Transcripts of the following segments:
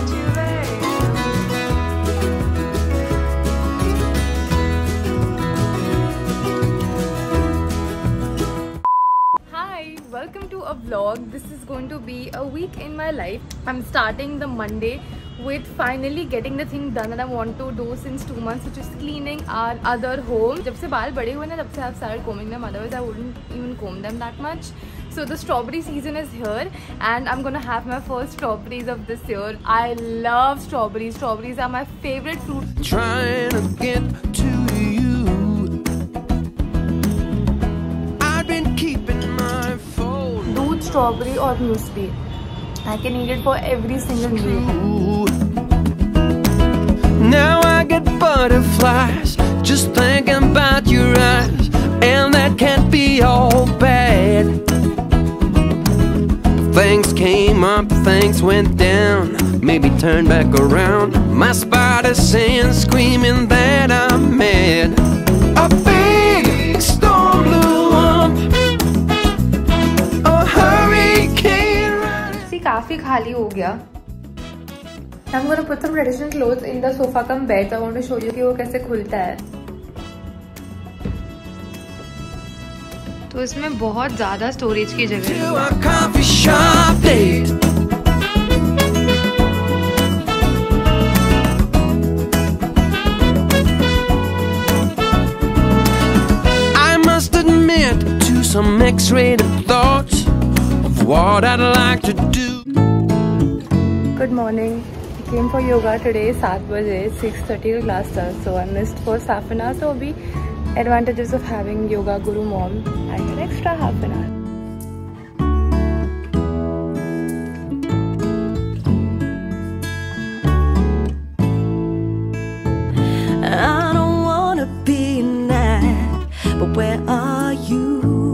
Welcome to a vlog. This is going to be a week in my life. I'm starting the Monday with finally getting the thing done that I want to do since 2 months, which is cleaning our other home. जब से बाल बड़े हुए ना, तब से I've started combing them. Otherwise, I wouldn't even comb them that much. So the strawberry season is here, and I'm gonna have my first strawberries of this year. I love strawberries. Strawberries are my favorite fruit. Trying to get to you. I've been keeping my phone. Doodh, strawberry or muesli. I can eat it for every single meal. Now I get butterflies just thinking about your eyes, and that can't be all bad. Things came up, things went down, maybe turn back around. My spider sense screaming that I'm mad. A big storm blew up, a hurricane. See, काफी खाली हो गया. I'm gonna put some traditional clothes in the sofa cum bed. I want to show you कि वो कैसे खुलता है. तो इसमें बहुत ज़्यादा स्टोरेज की जगह है. I must admit to some X-rated thoughts of what I'd like to do. Good morning. I came for yoga today 7 बजे. 6:30 का class था, so I missed for half an hour. So अभी advantages of having yoga guru mom, I get extra half an hour. I don't wanna be mad, but where are you?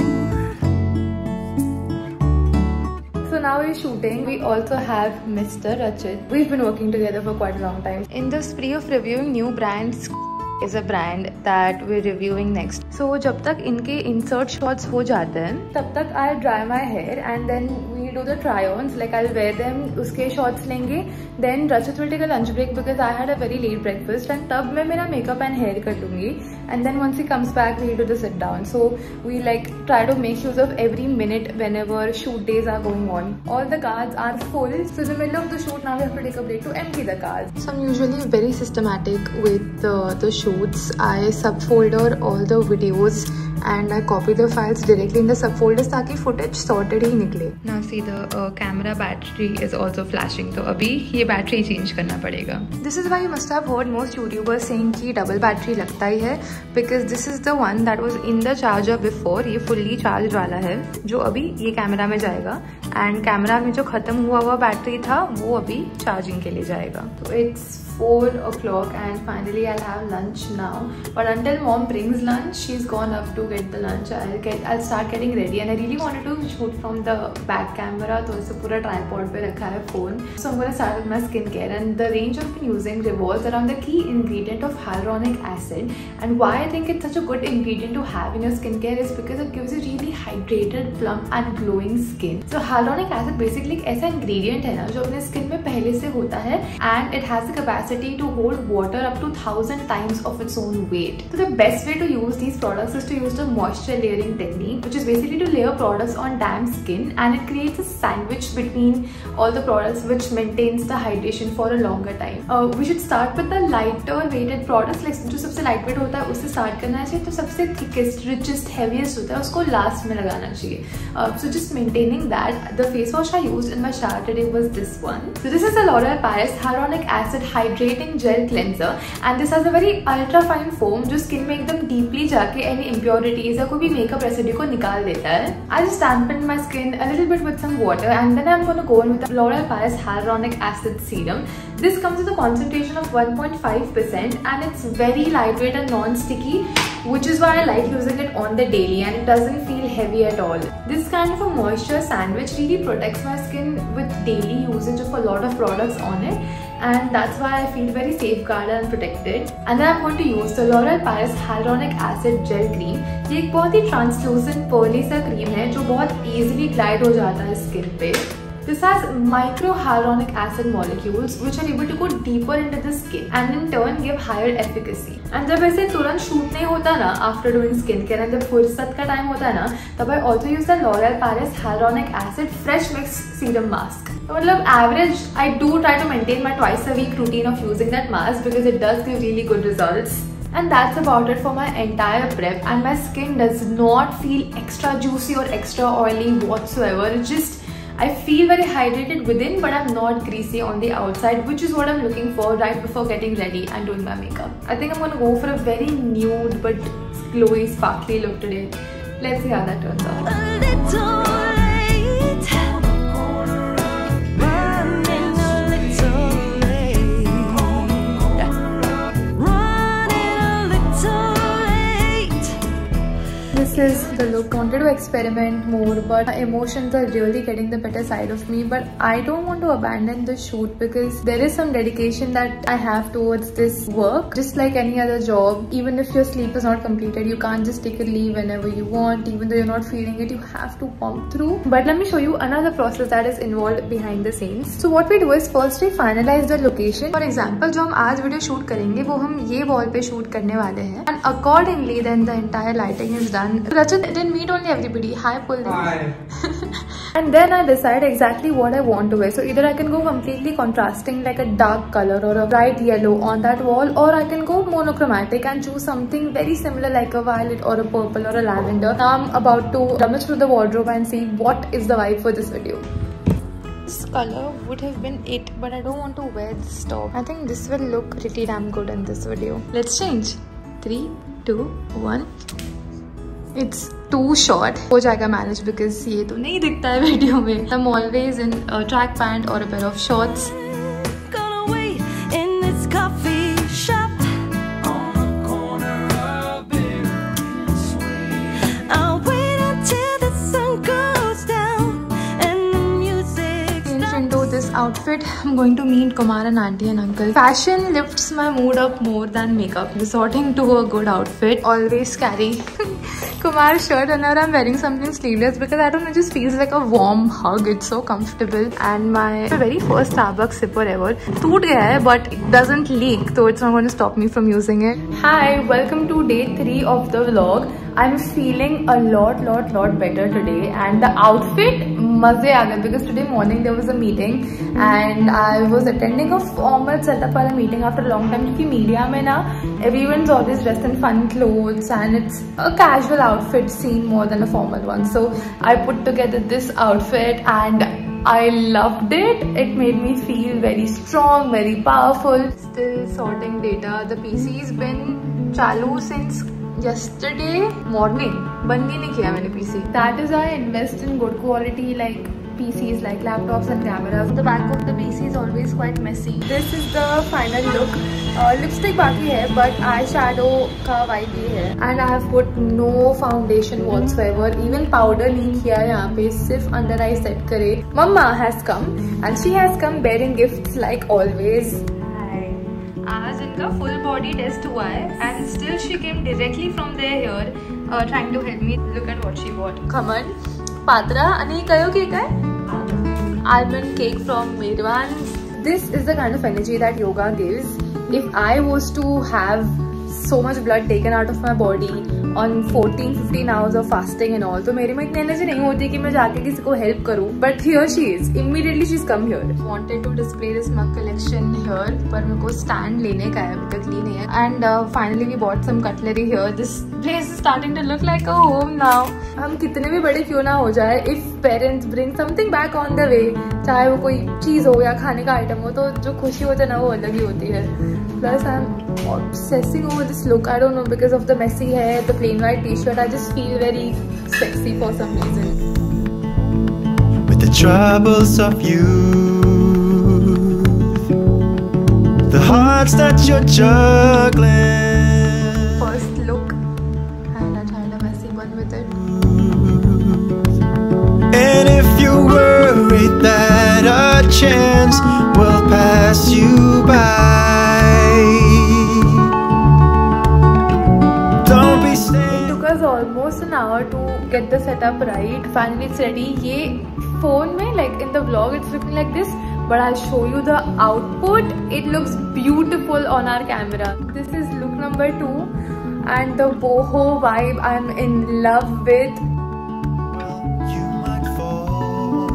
So now we're shooting. We also have Mr. Rachit. We've been working together for quite a long time. In the spree of reviewing new brands, is a brand that we're reviewing next. So जब तक इनके insert shots हो जाते हैं, तब तक I'll dry my hair and then we do the try-ons. Like I'll wear them, उसके shots लेंगे. Then Rachit will take a lunch break because I had a very late breakfast, and तब मैं मेरा makeup and hair कर लूँगी. And then once he comes back, we'll do the sit down. So we like try to make use of every minute whenever shoot days are going on. All the cards are full. So in the middle of the shoot, now we have to take a break to empty the cards. So I'm usually very systematic with the shoots. I subfolder all the videos and I copy the files directly in the subfolders ताकि footage sorted ही निकले. Now see the camera battery is also flashing, तो अभी ये battery change करना पड़ेगा. This is why you must have heard most YouTubers saying कि double battery लगता ही है, because this is the one that was in the charger before. ये fully charged वाला है जो अभी ये कैमरा में जाएगा, and कैमरा में जो खत्म हुआ बैटरी था वो अभी चार्जिंग के लिए जाएगा. तो it's 4 o'clock and finally I'll have lunch now. But until mom brings lunch, she's gone up to get the lunch. I'll start getting ready, and I really wanted to shoot from the back camera, तो इसे पूरा tripod पे रखा है phone. So I'm gonna start with my skincare, and the range I've been using revolves around the key ingredient of hyaluronic acid. And why I think it's such a good ingredient to have in your skincare is because it gives you really hydrated, plump and glowing skin. So hyaluronic acid basically एक ऐसा ingredient है ना जो अपने skin में पहले से होता है, and it has the capacity to hold water up to 1000 times of its own weight. So the best way to use these products is to use the moisture layering technique, which is basically to layer products on damp skin, and it creates a sandwich between all the products which maintains the hydration for a longer time. We should start with the lighter weighted products. Like जो सबसे lightweight होता है उससे start करना चाहिए, तो सबसे thickest, richest, heaviest होता है उसको last में लगाना चाहिए. So just maintaining that. The face wash I used in my shower today was this one. So this is a L'Oreal Paris Hyaluronic Acid Hydrating Gel Cleanser, and this has a very ultra fine foam जो skin में एकदम deeply जाके any impurities या कोई भी makeup residue को निकाल देता है. I just dampened my skin a little bit with some water, and then I'm going to go in with the L'Oreal Paris Hyaluronic Acid Serum. This comes with a concentration of 1.5%, and it's very lightweight and non-sticky, which is why I like using it on the daily, and it doesn't feel heavy at all. This kind of a moisture sandwich really protects my skin with daily usage of a lot of products on it, and that's why I feel very safeguarded and protected. And then I'm going to use the L'Oreal Paris Hyaluronic Acid Gel Cream. ये एक बहुत ही translucent pearly सा cream है जो बहुत easily glide हो जाता है skin पे. This has micro hyaluronic acid molecules which are able to go deeper into the skin and in turn give higher efficacy. And जब ऐसे तुरंत shoot नहीं होता ना after doing skincare and जब फुर्सत का time होता है ना, तब I also use the L'Oreal Paris Hyaluronic Acid Fresh Mix Serum Mask. तो मतलब average I do try to maintain my twice a week routine of using that mask because it does give really good results. And that's about it for my entire prep, and my skin does not feel extra juicy or extra oily whatsoever. It's just I feel very hydrated within, but I'm not greasy on the outside, which is what I'm looking for right before getting ready and doing my makeup. I think I'm gonna go for a very nude but glowy, sparkly look today. Let's see how that turns out. This is the look. I wanted to experiment more, but my emotions are really getting the better side of me. But I don't want to abandon the shoot because there is some dedication that I have towards this work. Just like any other job, even if your sleep is not completed, you can't just take a leave whenever you want. Even though you're not feeling it, you have to pump through. But let me show you another process that is involved behind the scenes. So what we do is first we finalize the location. For example, जो हम आज video shoot करेंगे वो हम ये wall पे shoot करने वाले हैं. And accordingly, then the entire lighting is done. Rachit didn't meet only everybody. Hi, Pulli. Hi. And then I decide exactly what I want to wear. So either I can go completely contrasting like a dark color or a bright yellow on that wall, or I can go monochromatic and choose something very similar like a violet or a purple or a lavender. Now I'm about to rummage through the wardrobe and see what is the vibe for this video. This color would have been it, but I don't want to wear this top. I think this will look pretty damn good in this video. Let's change. 3, 2, 1. It's too short. हो जाएगा manage because ये तो नहीं दिखता है video में. I'm always in a track pant or a pair of shorts. Outfit, I'm going to meet Kumar and auntie and uncle. Fashion lifts my mood up more than makeup. Resorting to a good outfit, always carry Kumar's shirt, and now I'm wearing something sleeveless because I don't know, it just feels like a warm hug. It's so comfortable. And my very first Starbucks sipper ever टूट गया है, but it doesn't leak, so it's not going to stop me from using it. Hi, welcome to day 3 of the vlog. I'm feeling a lot better today, and the outfit मजे आ गए because today morning there was a meeting and I was attending a formal setup वाला meeting after a long time. क्योंकि media में ना everyone's always dressed in fun clothes and it's a casual outfit seen more than a formal one. So I put together this outfit and I loved it. It made me feel very strong, very powerful. Still sorting data. The PC's been चालू since yesterday morning. बंद ही नहीं किया मैंने PC. That is why I invest in good quality like PCs, like laptops and cameras. The back of the PC is always quite messy. This is the final look. Lipstick बाकी है, but eyeshadow का vibe ये है. And I have put no foundation whatsoever. Even powder नहीं किया है यहाँ पे, सिर्फ under eye set करे. Mama has come and she has come bearing gifts like always. आज इनका full body test हुआ है and still she came directly from there here trying to help me. Look at what she bought. Khaman, Patra आणि कयो cake आहे? Almond cake from Medvan. This is the kind of energy that yoga gives. If I was to have so much blood taken out of my body on 14-15 hours of fasting and all, तो मेरे में इतनी energy नहीं होती कि मैं जाके किसी को हेल्प करूँ. But here she is. Immediately she's come here. Wanted to display this mug collection here, पर मेरे को stand लेने का है, अभी तक ली नहीं है. And finally we bought some cutlery here. This place is starting to look like a home now. हम कितने भी बड़े क्यों ना हो जाए, if parents bring something back on the way, चाहे वो कोई चीज हो या खाने का आइटम हो, तो जो खुशी होती है ना वो अलग ही होती है. Plus I'm obsessing over this look. I don't know, because of the messy hair, the plain white t-shirt, I just feel very sexy for some reason. With the troubles of youth, the hearts that you're juggling. First look, and I tried a messy one with it. And if you're worried that a chance will pass you by, almost an hour to get the setup right. Finally it's ready. ये phone mein, like in the vlog, it's looking like this, but I'll show you the output. It looks beautiful on our camera. This is look number 2, and the boho vibe I'm in love with. You might fall,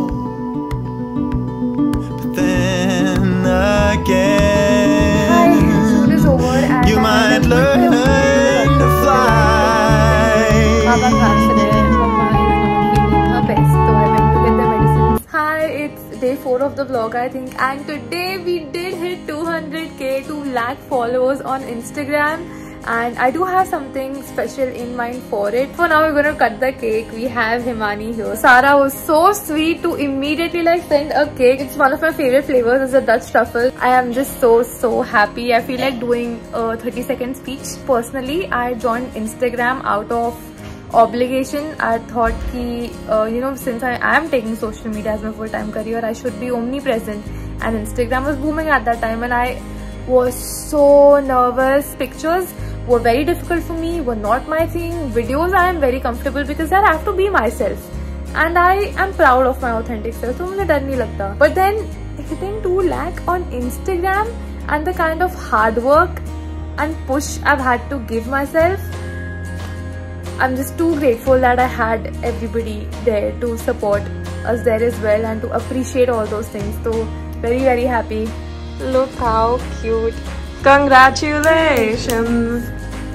but then again, Hi, school is over and you might learn to fly. Baba confident. Mama is not feeling her best, so I went to get the medicines. Hi, it's day 4 of the vlog, I think, and today we did hit 200k, 2 lakh followers on Instagram, and I do have something special in mind for it. For now, we're gonna cut the cake. We have Himani here. Sarah was so sweet to immediately like send a cake. It's one of my favorite flavors. It's a Dutch truffle. I am just so happy. I feel like doing a 30-second speech. Personally, I joined Instagram out of obligation. I thought ki, since I am taking social media as my full-time career, I should be omnipresent, and Instagram was booming at that time, and I was so nervous. Pictures were very difficult for me, were not my thing. Videos I am very comfortable because I have to be myself, and I am proud of my authentic self, so mujhe dar nahi lagta. But then hitting 2 lakh on Instagram and the kind of hard work and push I've had to give myself, I'm just too grateful that I had everybody there to support us there as well and to appreciate all those things. So very happy. Look how cute. Congratulations.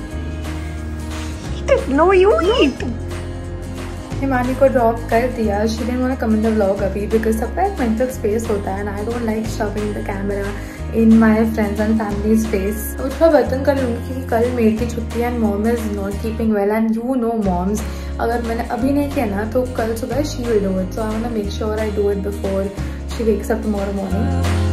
No, you eat. Himani को drop कर दिया. She didn't want to come in the vlog अभी because सबका एक mental space होता है, and I don't like shoving the camera in my friends and family space. उसका बर्तन कर लूँगी क्योंकि कल मेड की छुट्टी है and mom is not keeping well, and you know moms, अगर मैंने अभी नहीं किया ना तो कल सुबह she will do it. So I want to make sure I do it before she wakes up tomorrow morning.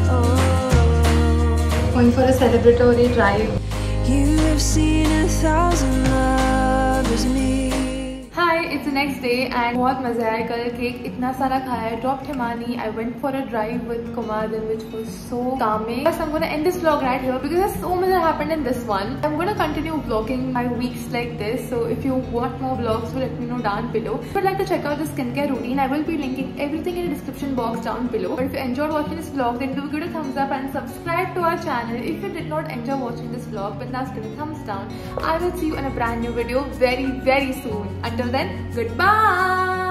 Going for a celebratory drive. You have seen 1,000 lovers meet. Hi, it's the next day and बहुत मजा आया. कल cake इतना सारा खाया. Dropped Himani. I went for a drive with Kumar, which was so calming. First, I'm gonna end this vlog right here because there's so much that happened in this one. I'm gonna continue vlogging my weeks like this. So if you want more vlogs, let me know down below. If you'd like to check out the skincare routine, I will be linking everything in the description box down below. But if you enjoyed watching this vlog, then do give it a thumbs up and subscribe to our channel. If you did not enjoy watching this vlog, but now give it a thumbs down. I will see you in a brand new video very soon. Until then, goodbye.